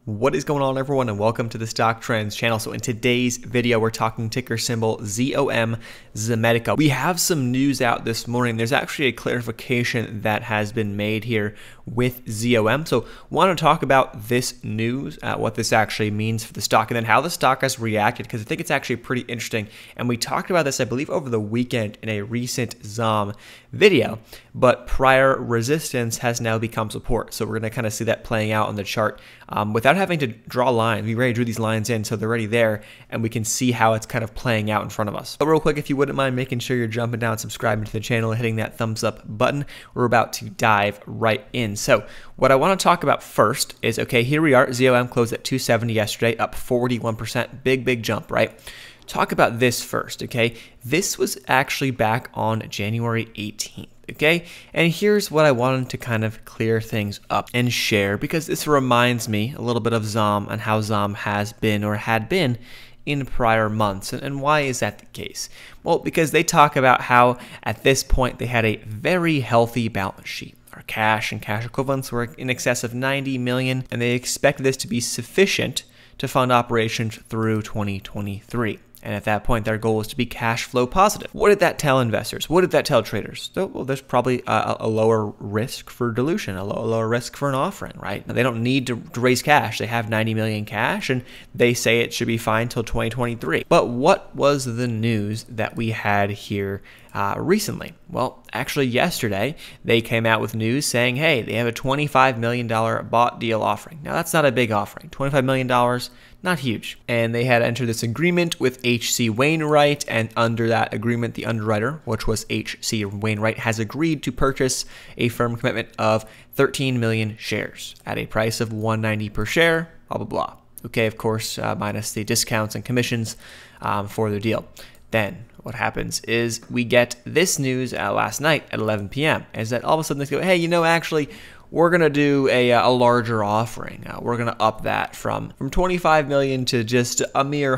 What is going on, everyone, and welcome to the Stock Trends channel. So in today's video, we're talking ticker symbol ZOM, Zomedica. We have some news out this morning. There's actually a clarification that has been made here with ZOM. So want to talk about this news, what this actually means for the stock, and then how the stock has reacted, because I think it's actually pretty interesting. And we talked about this, I believe, over the weekend in a recent ZOM video, but prior resistance has now become support. So we're going to kind of see that playing out on the chart without having to draw lines. We already drew these lines in, so they're already there, and we can see how it's kind of playing out in front of us. But real quick, if you wouldn't mind making sure you're jumping down, subscribing to the channel, and hitting that thumbs up button, we're about to dive right in. So what I want to talk about first is, okay, here we are. ZOM closed at 270 yesterday, up 41%. Big jump, right? Talk about this first, okay? This was actually back on January 18th. Okay, and here's what I wanted to kind of clear things up and share, because this reminds me a little bit of ZOM and how ZOM has been or had been in prior months. And why is that the case? Well, because they talk about how at this point they had a very healthy balance sheet. Our cash and cash equivalents were in excess of 90 million, and they expected this to be sufficient to fund operations through 2023. And at that point, their goal was to be cash flow positive. What did that tell investors? What did that tell traders? So, well, there's probably a lower risk for dilution, a lower risk for an offering, right? Now, they don't need to raise cash. They have 90 million cash, and they say it should be fine till 2023. But what was the news that we had here recently? Well, actually yesterday, they came out with news saying, hey, they have a $25 million bought deal offering. Now, that's not a big offering. $25 million, not huge. And they had entered this agreement with H.C. Wainwright, and under that agreement, the underwriter, which was H.C. Wainwright, has agreed to purchase a firm commitment of 13 million shares at a price of $190 per share, blah, blah, blah. Okay, of course, minus the discounts and commissions for the deal. Then what happens is we get this news last night at 11 p.m. is that all of a sudden they go, hey, you know, actually, we're going to do a larger offering. We're going to up that from 25 million to just a mere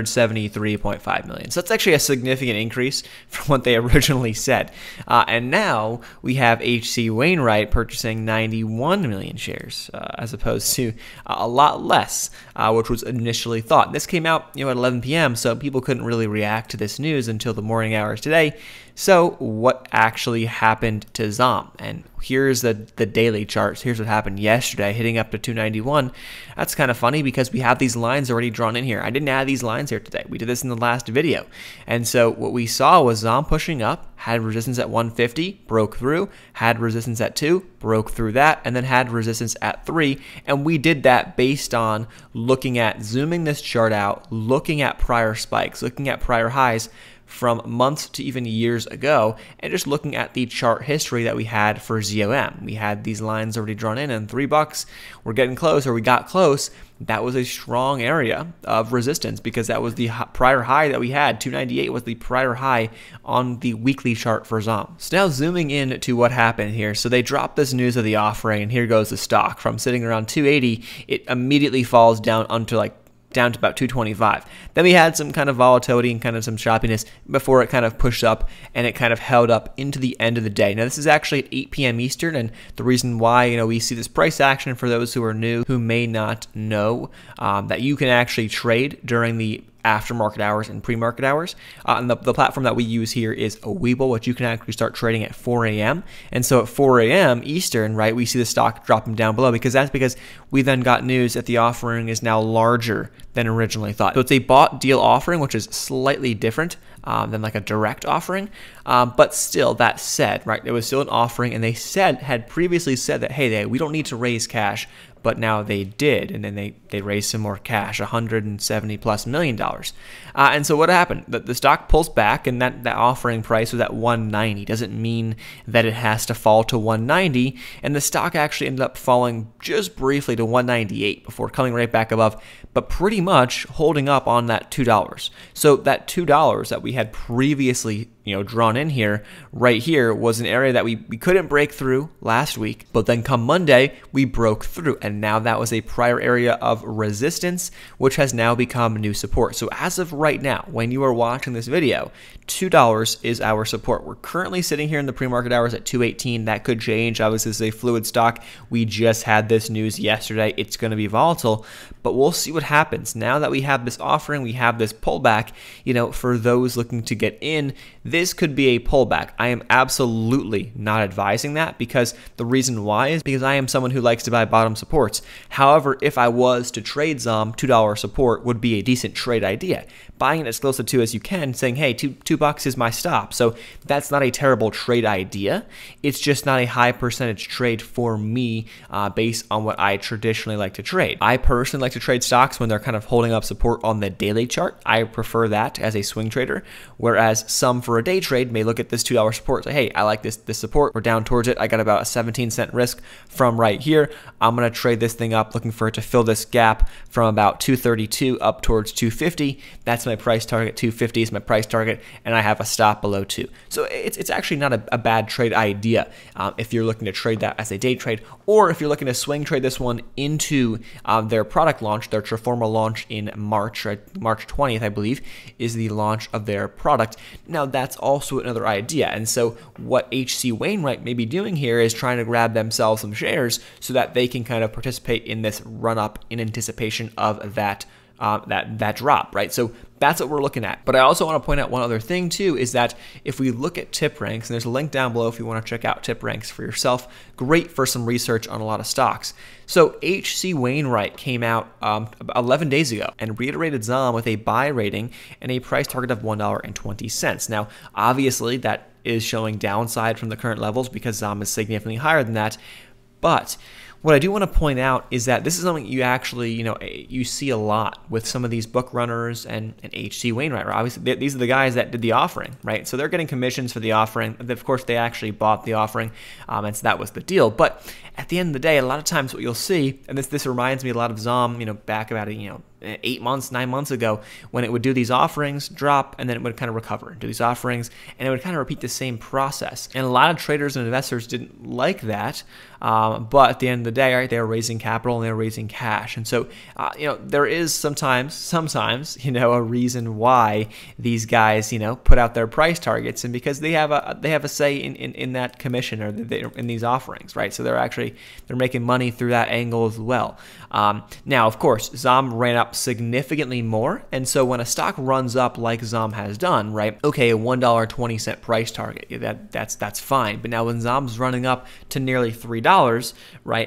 173.5 million. So that's actually a significant increase from what they originally said. And now we have H.C. Wainwright purchasing 91 million shares as opposed to a lot less, which was initially thought. This came out, at 11 p.m., so people couldn't really react to this news until the morning hours today. So what actually happened to ZOM? And here's the daily charts. Here's what happened yesterday, hitting up to 291. That's kind of funny because we have these lines already drawn in here. I didn't add these lines here today. We did this in the last video. And so what we saw was ZOM pushing up, had resistance at 150, broke through, had resistance at 2, broke through that, and then had resistance at 3. And we did that based on looking at, zooming this chart out, looking at prior spikes, looking at prior highs from months to even years ago, and just looking at the chart history that we had for ZOM. We had these lines already drawn in, and $3, we're getting close, or we got close. That was a strong area of resistance because that was the prior high that we had. 298 was the prior high on the weekly chart for ZOM. So now zooming in to what happened here. So they dropped this news of the offering, and here goes the stock. From sitting around 280, it immediately falls down onto down to about 225. Then we had some kind of volatility and kind of some choppiness before it kind of pushed up, and it kind of held up into the end of the day. Now, this is actually at 8 p.m. Eastern, and the reason why we see this price action, for those who are new, who may not know that you can actually trade during the after-market hours and pre-market hours. And the platform that we use here is a Webull, which you can actually start trading at 4 a.m. And so at 4 a.m. Eastern, right, we see the stock dropping down below, because that's because we then got news that the offering is now larger than originally thought. So it's a bought deal offering, which is slightly different than like a direct offering. But still, that said, right, it was still an offering, and they had previously said that, hey, we don't need to raise cash, but now they did, and then they raised some more cash, $170+ million. And so what happened? The stock pulls back, and that offering price was at 190. Doesn't mean that it has to fall to 190, and the stock actually ended up falling just briefly to 198 before coming right back above, but pretty much holding up on that $2. So that $2 that we had previously drawn in here, right here was an area that we couldn't break through last week, but then come Monday, we broke through, and now that was a prior area of resistance, which has now become new support. So as of right now, when you are watching this video, $2 is our support. We're currently sitting here in the pre-market hours at 218. That could change. Obviously, this is a fluid stock. We just had this news yesterday. It's going to be volatile, but we'll see what happens. Now that we have this offering, we have this pullback, for those looking to get in, this could be a pullback. I am absolutely not advising that, because the reason why is because I am someone who likes to buy bottom supports. However, if I was to trade ZOM, $2 support would be a decent trade idea. Buying it as close to 2 as you can, saying, hey, two bucks is my stop. So that's not a terrible trade idea. It's just not a high percentage trade for me based on what I traditionally like to trade. I personally like to trade stocks when they're kind of holding up support on the daily chart. I prefer that as a swing trader, whereas some for a day trade may look at this $2 support, say, hey, I like this support. We're down towards it. I got about a 17-cent risk from right here. I'm going to trade this thing up, looking for it to fill this gap from about 232 up towards 250. That's my price target. 250 is my price target, and I have a stop below 2. So it's actually not a bad trade idea if you're looking to trade that as a day trade, or if you're looking to swing trade this one into their product launch, their Transformer launch in March, right? March 20th, I believe, is the launch of their product. Now, that's also another idea. And so what H.C. Wainwright may be doing here is trying to grab themselves some shares so that they can kind of participate in this run up in anticipation of that drop, right? So that's what we're looking at. But I also want to point out one other thing too, is that if we look at tip ranks, and there's a link down below if you want to check out tip ranks for yourself, great for some research on a lot of stocks. So H.C. Wainwright came out 11 days ago and reiterated ZOM with a buy rating and a price target of $1.20. Now, obviously that is showing downside from the current levels because ZOM is significantly higher than that. But what I do want to point out is that this is something you actually, you see a lot with some of these book runners and H.C. Wainwright. Right? Obviously, these are the guys that did the offering, right? So they're getting commissions for the offering. Of course, they actually bought the offering, and so that was the deal. But at the end of the day, a lot of times what you'll see, and this reminds me a lot of ZOM, back about 8 months, 9 months ago, when it would do these offerings, drop, and then it would kind of recover, do these offerings, and it would kind of repeat the same process. And a lot of traders and investors didn't like that, but at the end of the day, right, they were raising capital and they were raising cash. And so, there is sometimes, a reason why these guys, put out their price targets, and because they have a say in that commission or in these offerings, right? So they're making money through that angle as well. Now, of course, ZOM ran up significantly more, and so when a stock runs up like ZOM has done, right? Okay, a $1.20 price target, that's fine. But now when ZOM's running up to nearly $3, right?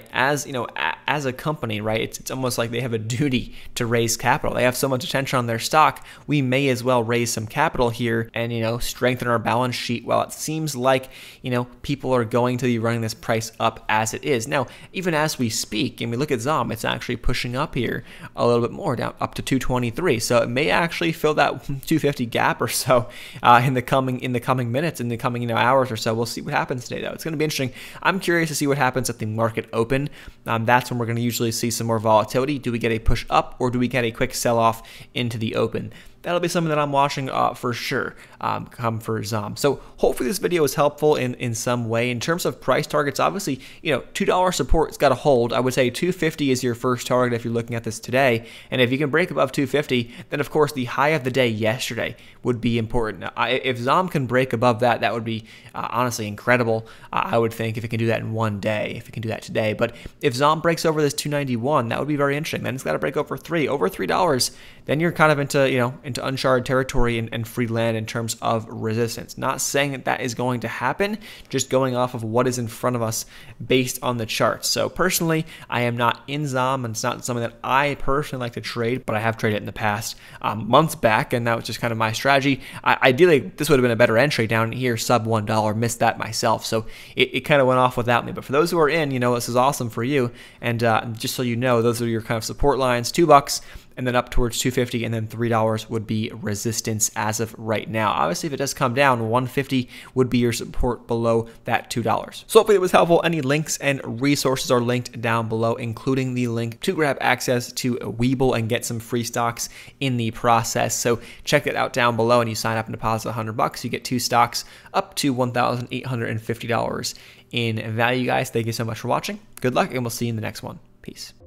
As a company, right? It's almost like they have a duty to raise capital. They have so much attention on their stock. We may as well raise some capital here and strengthen our balance sheet. While it seems like people are going to be running this price up as it is now, even as we speak, and we look at ZOM, it's actually pushing up here a little bit more, down up to 223. So it may actually fill that 250 gap or so in the coming minutes, in the coming hours or so. We'll see what happens today, though. It's going to be interesting. I'm curious to see what happens at the market open. That's when we're going to usually see some more volatility. Do we get a push up, or do we get a quick sell off into the open? That'll be something that I'm watching for sure come for ZOM. So hopefully this video is helpful in some way. In terms of price targets, obviously, $2 support's got to hold. I would say 250 is your first target if you're looking at this today. And if you can break above 250, then of course the high of the day yesterday would be important. Now, if ZOM can break above that, that would be honestly incredible. I would think if it can do that in one day, if it can do that today. But if ZOM breaks over this 291, that would be very interesting. Then it's got to break over $3. Then you're kind of into uncharted territory and free land in terms of resistance. Not saying that is going to happen, just going off of what is in front of us based on the charts. So personally, I am not in ZOM, and it's not something that I personally like to trade, but I have traded it in the past months back, and that was just kind of my strategy. Ideally, this would have been a better entry down here, sub $1. Missed that myself, so it kind of went off without me. But for those who are in, this is awesome for you. And just so you know, those are your kind of support lines: $2. and then up towards $2.50, and then $3 would be resistance as of right now. Obviously, if it does come down, $1.50 would be your support below that $2. So hopefully it was helpful. Any links and resources are linked down below, including the link to grab access to Webull and get some free stocks in the process. So check it out down below, and you sign up and deposit $100. You get 2 stocks up to $1,850 in value, guys. Thank you so much for watching. Good luck, and we'll see you in the next one. Peace.